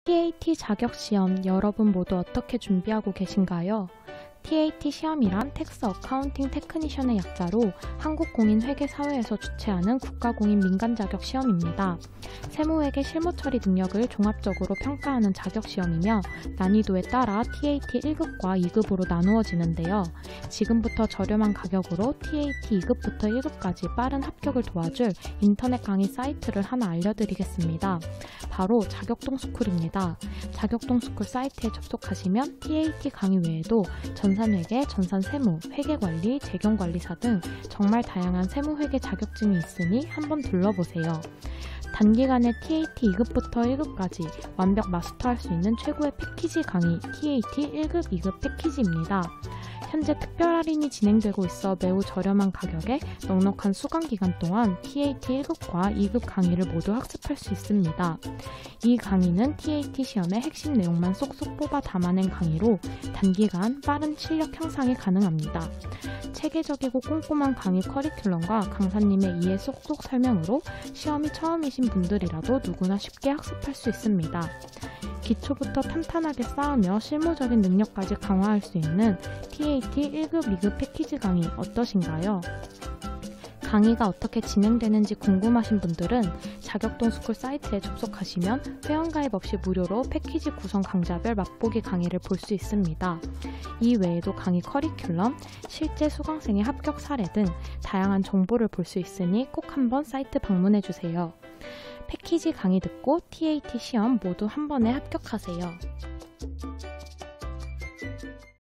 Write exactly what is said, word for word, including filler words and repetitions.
티에이티 자격시험 여러분 모두 어떻게 준비하고 계신가요? 티에이티 시험이란 텍스 어카운팅 테크니션의 약자로 한국공인회계사회에서 주최하는 국가공인 민간자격 시험입니다. 세무회계 실무처리 능력을 종합적으로 평가하는 자격시험이며 난이도에 따라 티에이티 일 급과 이 급으로 나누어지는데요. 지금부터 저렴한 가격으로 티에이티 이 급부터 일 급까지 빠른 합격을 도와줄 인터넷 강의 사이트를 하나 알려드리겠습니다. 바로 자격동스쿨입니다. 자격동스쿨 사이트에 접속하시면 티에이티 강의 외에도 전산회계, 전산세무, 회계관리, 재경관리사 등 정말 다양한 세무회계 자격증이 있으니 한번 둘러보세요. 단기간에 티에이티 이 급부터 일 급까지 완벽 마스터할 수 있는 최고의 패키지 강의 티에이티 일 급, 이 급 패키지입니다. 현재 특별 할인이 진행되고 있어 매우 저렴한 가격에 넉넉한 수강기간 동안 티에이티 일 급과 이 급 강의를 모두 학습할 수 있습니다. 이 강의는 티에이티 시험의 핵심 내용만 쏙쏙 뽑아 담아낸 강의로 단기간 빠른 실력 향상이 가능합니다. 체계적이고 꼼꼼한 강의 커리큘럼과 강사님의 이해 쏙쏙 설명으로 시험이 처음이신 분들이라도 누구나 쉽게 학습할 수 있습니다. 기초부터 탄탄하게 쌓으며 실무적인 능력까지 강화할 수 있는 티에이티 일 급, 이 급 패키지 강의 어떠신가요? 강의가 어떻게 진행되는지 궁금하신 분들은 자격동스쿨 사이트에 접속하시면 회원가입 없이 무료로 패키지 구성 강좌별 맛보기 강의를 볼 수 있습니다. 이 외에도 강의 커리큘럼, 실제 수강생의 합격 사례 등 다양한 정보를 볼 수 있으니 꼭 한번 사이트 방문해주세요. 패키지 강의 듣고 티에이티 시험 모두 한 번에 합격하세요.